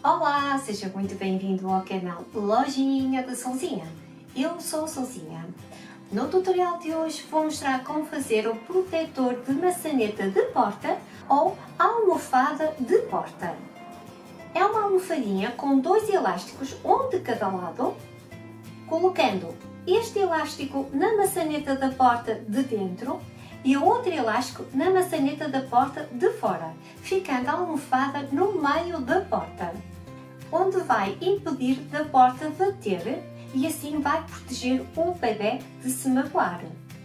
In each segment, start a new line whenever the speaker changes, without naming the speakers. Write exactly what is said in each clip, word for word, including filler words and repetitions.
Olá, seja muito bem-vindo ao canal Lojinha da Sonzinha. Eu sou a Sonzinha. No tutorial de hoje vou mostrar como fazer o protetor de maçaneta de porta ou almofada de porta. É uma almofadinha com dois elásticos, um de cada lado, colocando este elástico na maçaneta da porta de dentro e o outro elástico na maçaneta da porta de fora, ficando a almofada no meio da porta, onde vai impedir da porta bater e assim vai proteger o bebê de se magoar.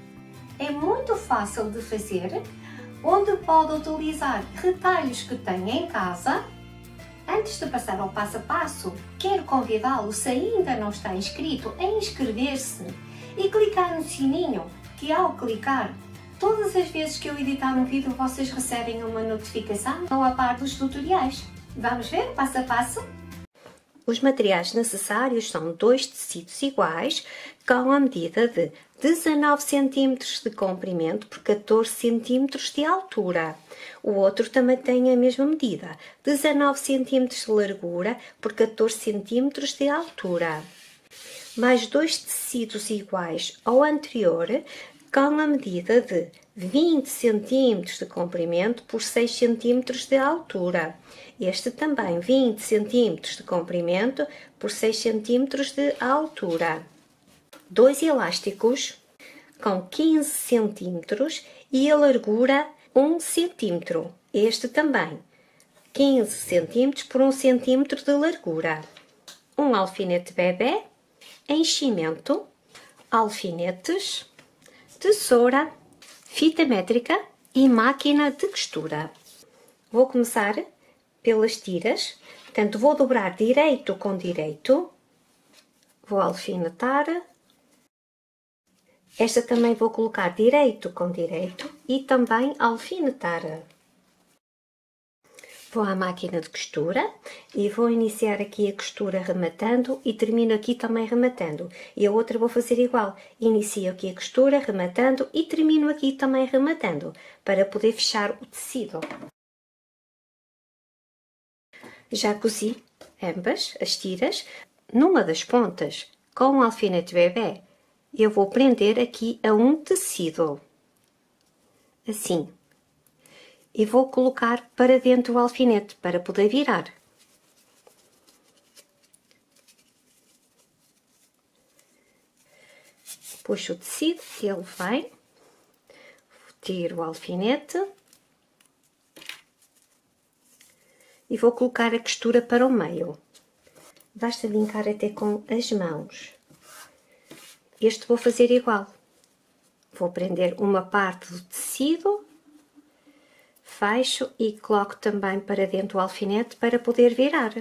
É muito fácil de fazer, onde pode utilizar retalhos que tem em casa. Antes de passar ao passo a passo, quero convidá-lo, se ainda não está inscrito, a inscrever-se e clicar no sininho, que ao clicar, todas as vezes que eu editar um vídeo vocês recebem uma notificação ou a par dos tutoriais. Vamos ver passo a passo? Os materiais necessários são dois tecidos iguais com a medida de dezanove centímetros de comprimento por catorze centímetros de altura. O outro também tem a mesma medida, dezanove centímetros de largura por catorze centímetros de altura. Mais dois tecidos iguais ao anterior com a medida de vinte centímetros de comprimento por seis centímetros de altura. Este também vinte centímetros de comprimento por seis centímetros de altura. Dois elásticos com quinze centímetros e a largura um centímetro. Este também quinze centímetros por um centímetro de largura. Um alfinete bebê, enchimento, alfinetes, tesoura, fita métrica e máquina de costura. Vou começar pelas tiras, portanto vou dobrar direito com direito, vou alfinetar, esta também vou colocar direito com direito e também alfinetar. Vou à máquina de costura e vou iniciar aqui a costura rematando e termino aqui também rematando. E a outra vou fazer igual, inicio aqui a costura rematando e termino aqui também rematando, para poder fechar o tecido. Já cozi ambas as tiras. Numa das pontas, com o alfinete bebê, eu vou prender aqui a um tecido, assim. E vou colocar para dentro o alfinete, para poder virar. Puxo o tecido, ele vai, tiro o alfinete e vou colocar a costura para o meio. Basta vincar até com as mãos. Este vou fazer igual. Vou prender uma parte do tecido, fecho e coloco também para dentro o alfinete para poder virar.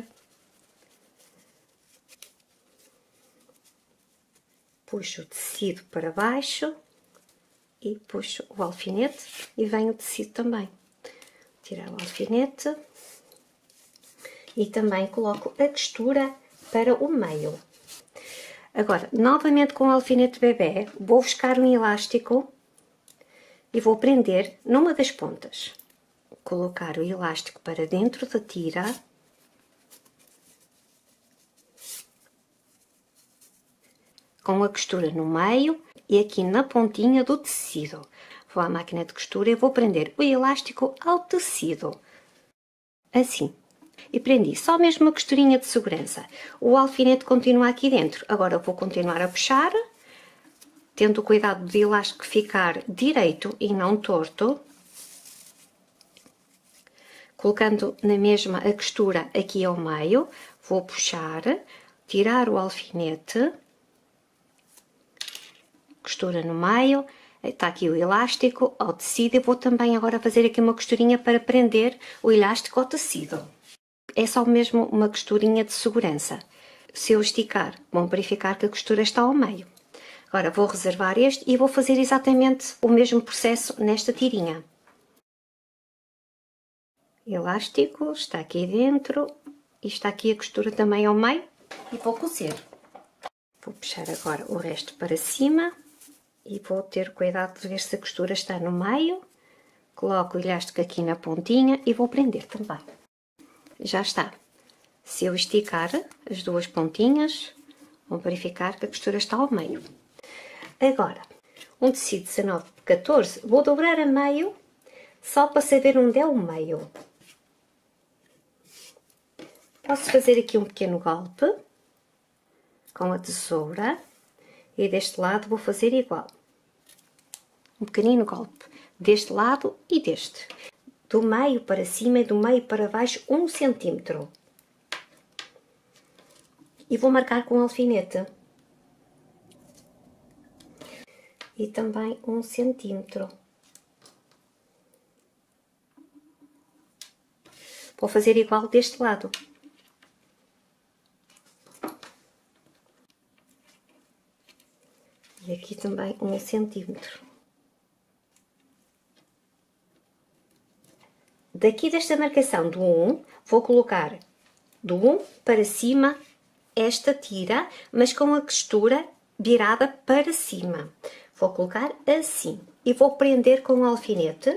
Puxo o tecido para baixo e puxo o alfinete e vem o tecido também. Tirar o alfinete e também coloco a costura para o meio. Agora, novamente com o alfinete bebê, vou buscar um elástico e vou prender numa das pontas. Colocar o elástico para dentro da tira, com a costura no meio e aqui na pontinha do tecido. Vou à máquina de costura e vou prender o elástico ao tecido, assim. E prendi só mesmo uma costurinha de segurança. O alfinete continua aqui dentro. Agora vou continuar a puxar, tendo o cuidado do elástico ficar direito e não torto. Colocando na mesma a costura aqui ao meio, vou puxar, tirar o alfinete, costura no meio, está aqui o elástico ao tecido e vou também agora fazer aqui uma costurinha para prender o elástico ao tecido. É só mesmo uma costurinha de segurança. Se eu esticar, vão verificar que a costura está ao meio. Agora vou reservar este e vou fazer exatamente o mesmo processo nesta tirinha. Elástico está aqui dentro e está aqui a costura também ao meio e vou cozer. Vou puxar agora o resto para cima e vou ter cuidado de ver se a costura está no meio. Coloco o elástico aqui na pontinha e vou prender também. Já está. Se eu esticar as duas pontinhas, vão verificar que a costura está ao meio. Agora, um tecido dezenove por catorze, vou dobrar a meio, só para saber onde é o meio. Posso fazer aqui um pequeno golpe com a tesoura e deste lado vou fazer igual. Um pequenino golpe deste lado e deste. Do meio para cima e do meio para baixo um centímetro. E vou marcar com alfinete. E também um centímetro. Vou fazer igual deste lado. E aqui também um centímetro. Daqui desta marcação do um, vou colocar do um para cima esta tira, mas com a costura virada para cima. Vou colocar assim e vou prender com o alfinete.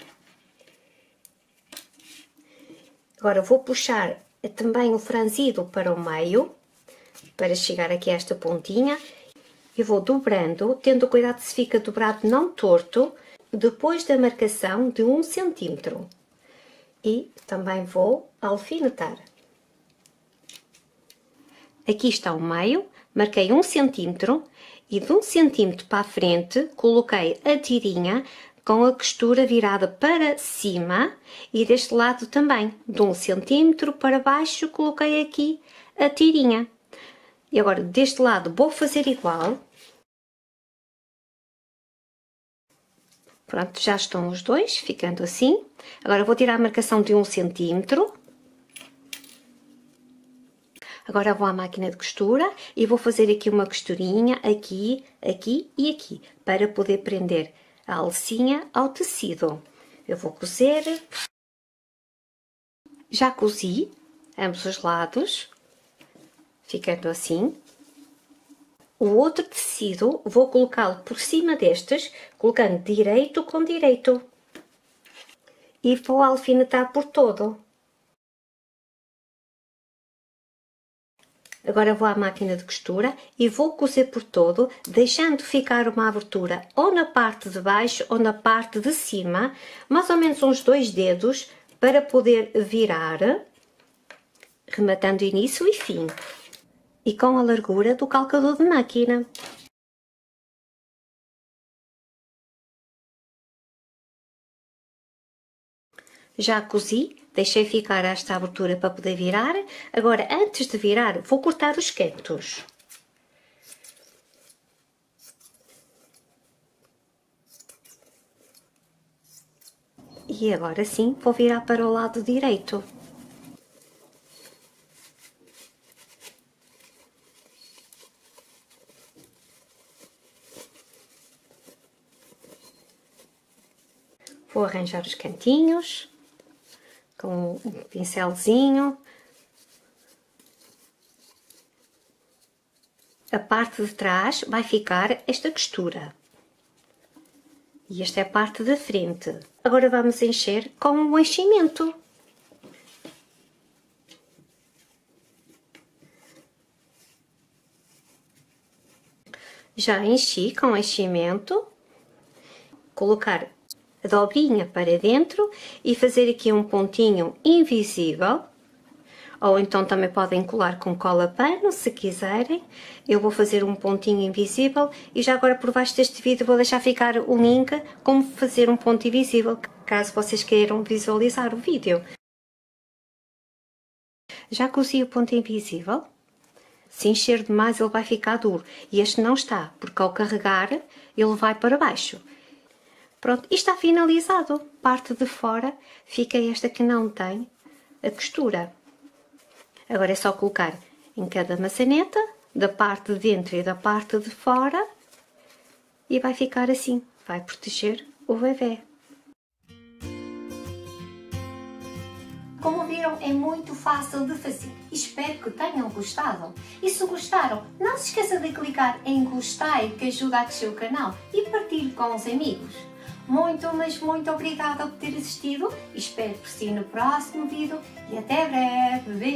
Agora vou puxar também o franzido para o meio, para chegar aqui a esta pontinha. E vou dobrando, tendo cuidado se fica dobrado não torto, depois da marcação de um centímetro. E também vou alfinetar. Aqui está o meio, marquei um centímetro e de um centímetro para a frente coloquei a tirinha com a costura virada para cima e deste lado também, de um centímetro para baixo coloquei aqui a tirinha. E agora deste lado vou fazer igual. Pronto, já estão os dois, ficando assim. Agora vou tirar a marcação de um centímetro. Agora vou à máquina de costura e vou fazer aqui uma costurinha, aqui, aqui e aqui, para poder prender a alcinha ao tecido. Eu vou cozer. Já cozi ambos os lados, ficando assim. O outro tecido vou colocá-lo por cima destes, colocando direito com direito. E vou alfinetar por todo. Agora vou à máquina de costura e vou cozer por todo, deixando ficar uma abertura ou na parte de baixo ou na parte de cima, mais ou menos uns dois dedos, para poder virar, rematando início e fim. E com a largura do calcador de máquina. Já cozi, deixei ficar esta abertura para poder virar. Agora, antes de virar, vou cortar os cantos. E agora sim, vou virar para o lado direito. Vou arranjar os cantinhos com um pincelzinho. A parte de trás vai ficar esta costura. E esta é a parte da frente. Agora vamos encher com o enchimento. Já enchi com o enchimento. Colocar a dobrinha para dentro e fazer aqui um pontinho invisível, ou então também podem colar com cola pano se quiserem. Eu vou fazer um pontinho invisível e já agora por baixo deste vídeo vou deixar ficar o link como fazer um ponto invisível, caso vocês queiram visualizar o vídeo. Já cozi o ponto invisível. Se encher demais ele vai ficar duro e este não está, porque ao carregar ele vai para baixo. Pronto, e está finalizado. Parte de fora fica esta que não tem a costura. Agora é só colocar em cada maçaneta, da parte de dentro e da parte de fora, e vai ficar assim, vai proteger o bebê.
Como viram, é muito fácil de fazer. Espero que tenham gostado. E se gostaram, não se esqueça de clicar em gostei, que ajuda a crescer o canal, e partilhe com os amigos. Muito, mas muito obrigada por ter assistido. Espero por si no próximo vídeo e até breve.